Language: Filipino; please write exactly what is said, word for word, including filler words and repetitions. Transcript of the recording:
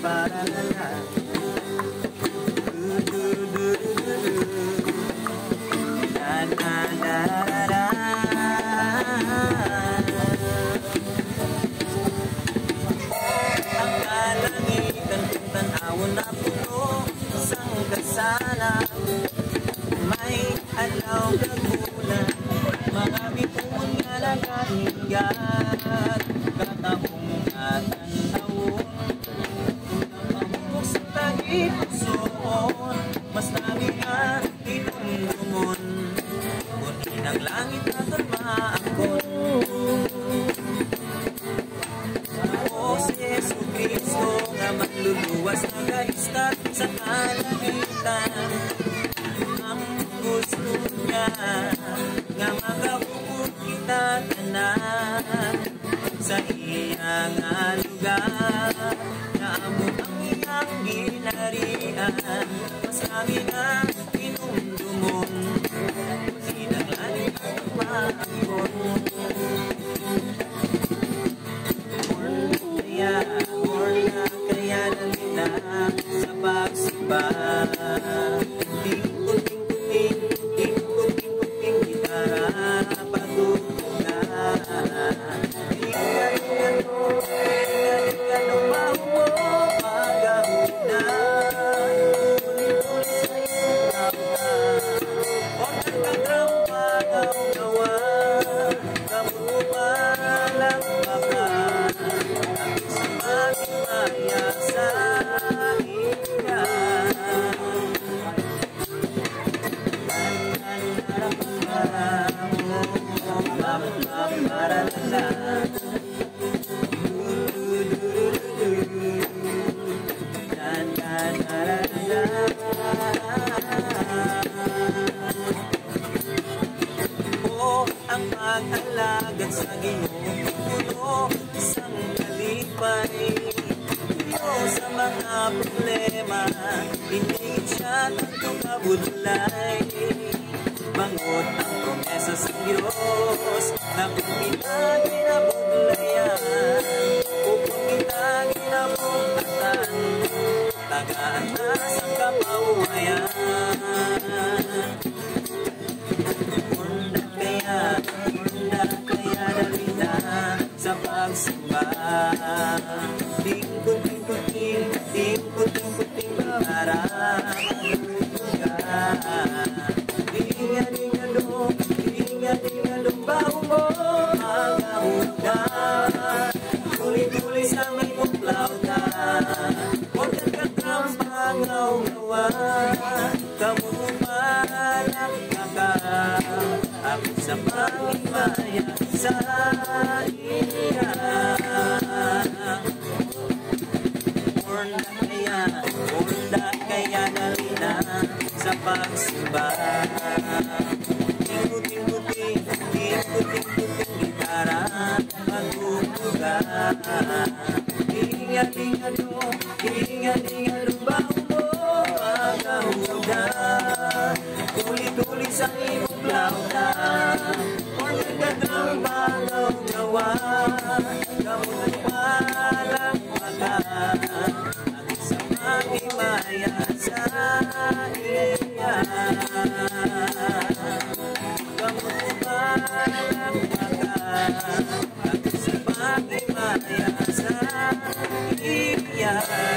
para la la. Du, du, du, du, du, du. La la la la la. Ang kalangitan kung tanawon na puno sang kasala, may alaw kagulan, marami pong nga nagahinggan, katapong nga tanawon, namamukok sa tahi pusoon, mas dami nga inumdumon, kung inang langit natin maakon. O si Yesu Cristo nga magluluwas na gaistat sa kalangitan, ang gusto niya nga magahubog kita tanan sa iyang lugar, na amo ang iyang ginarian, mas kami na inumdumon, inang langit at maakon. Kaya, orna kaya nalina sa pagsimba, tingko-tingko-ting, tingko-tingko-ting, gitara patutugan. Tingka-tingka-no, tingka-tingka-no, mahumo, pagahuna, tuloy-tuloy sa iyong laban. Huwag kang katrampa, gaw-gawa, kamutumalang baka, maya sa iya. O ang pag-alagad sa Ginoong puno isang kalipay, sa mga problema, hindi siya tanto kabudlay. Bangot ang promesa sa Diyos na kung kita ginabudlayan o kung kita ginabugatan, tagaan na sa kapahuwayan. Munda kaya, munda kaya dalita sa pagsimba, tingko-tingko-ting, tingko-tingko-ting, para malutugan. Dinga-dinga-dong, dinga-dinga-dong, baho mo magahugan. Tuloy-tuloy sa may muklautan, huwag kang katrampang ngaw-ngawan, kamutumalang kakam, ako sa pangimaya sa iya. Orna kaya, orna kaya nalina sa pagsimba, tingko-tingko-ting, tingko-tingko-ting, gitara patutugan. Dinga-dinga-do, dinga-dinga-do, baho mo magahugan. Tuloy-tuloy sa imong lautan, orna katrampang ngaw-ngawan, kamutumalang makan, at sa pangimaya sa iya. Kamutumalang makan, at sa pangimaya sa iya.